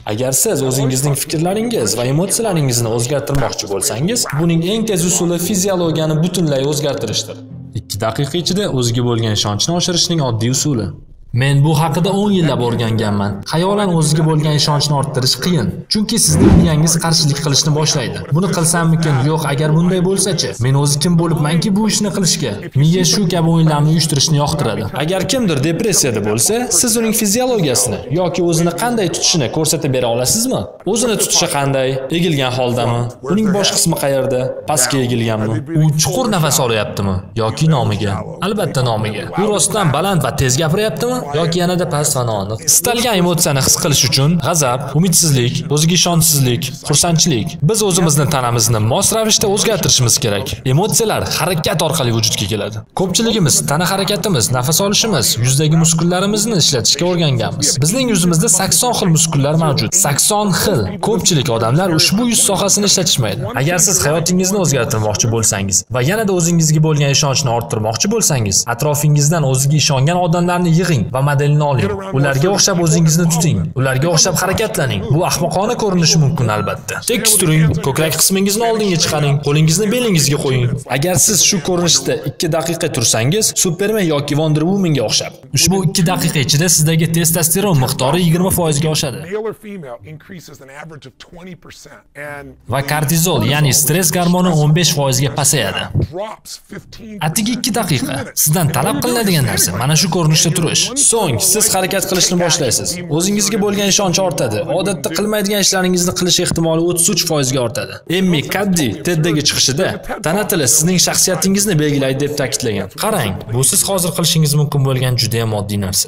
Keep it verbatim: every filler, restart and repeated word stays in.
Agar siz o'zingizning fikrlaringiz va emotsiyalaringizni o'zgartirmoqchi bo'lsangiz, buning eng tez usuli fiziologiyani butunlay o'zgartirishdir. ikki daqiqa ichida o'ziga bo'lgan ishonchni oshirishning oddiy usuli. Men bu haqida o'n yillab o'rganganman. Xayolan o'ziga bo'lgan ishonchni orttirish qiyin, chunki sizning miyangiz qarshilik qilishni boshlaydi. Buni qilsammikin? Yo'q, agar bunday bo'lsa-chi? Men o'zi kim bo'libmanki bu ishni qilishga? Miya shu kabi o'yinlarni uyushtirishni yoqtiradi. Agar kimdir depressiyada bo'lsa, siz uning fiziologiyasini yoki o'zini qanday tutishini ko'rsatib bera olasizmi? O'zini tutishi qanday? Egilgan holdami? Uning bosh qismi qayerda? Pastga egilganmi? U chuqur nafas olyaptimi yoki nomiga? Albatta nomiga. U rostdan baland va tez gapiryaptimi? Yoki yanada past va noaniq. Istalgan emotsiyani his qilish uchun g'azab, umidsizlik, o'ziga ishonchsizlik, xursandchilik, biz o'zimizni tanamizni mos ravishda o'zgartirishimiz kerak. Emotsiyalar harakat orqali vujudga keladi. Ko'pchiligimiz tana harakatimiz, nafas olishimiz, yuzdagi muskullarimizni ishlatishga o'rganganmiz. Bizning yuzimizda sakson xil muskullar mavjud. sakson xil. Ko'pchilik odamlar ushbu yuz sohasini ishlatishmaydi. Agar siz hayotingizni o'zgartirmoqchi bo'lsangiz va yanada o'zingizga bo'lgan ishonchni orttirmoqchi bo'lsangiz, atrofingizdan o'ziga ishongan odamlarni yig'ing va modelini oling. Ularga o'xshab o'zingizni tuting. Ularga o'xshab harakatlaning. Bu ahmoqona ko'rinishi mumkin albatta. Tekis turing, ko'krak qismingizni oldinga chiqaring, qo'lingizni belingizga qo'ying. Agar siz shu ko'rinishda ikki daqiqa tursangiz, Superman yoki Wonder Woman'ga o'xshab. Ushbu ikki daqiqa ichida sizdagi testosteron miqdori yigirma foiz ga oshadi. Va kortizol, ya'ni stress gormoni o'n besh foiz ga pasayadi. Atigi ikki daqiqa sizdan talab qilinadigan narsa mana shu ko'rinishda turish. So'ng siz harakat qilishni boshlaysiz. O'zingizga bo'lgan ishonch ortadi. Odatda qilmaydigan ishlaringizni qilish ehtimoli o'ttiz uch foiz ga ortadi. Emmi Kaddi TED'dagi chiqishida tana tili sizning shaxsiyatingizni belgilaydi deb ta'kidlagan. Qarang, bu siz hozir qilishingiz mumkin bo'lgan juda ham oddiy narsa.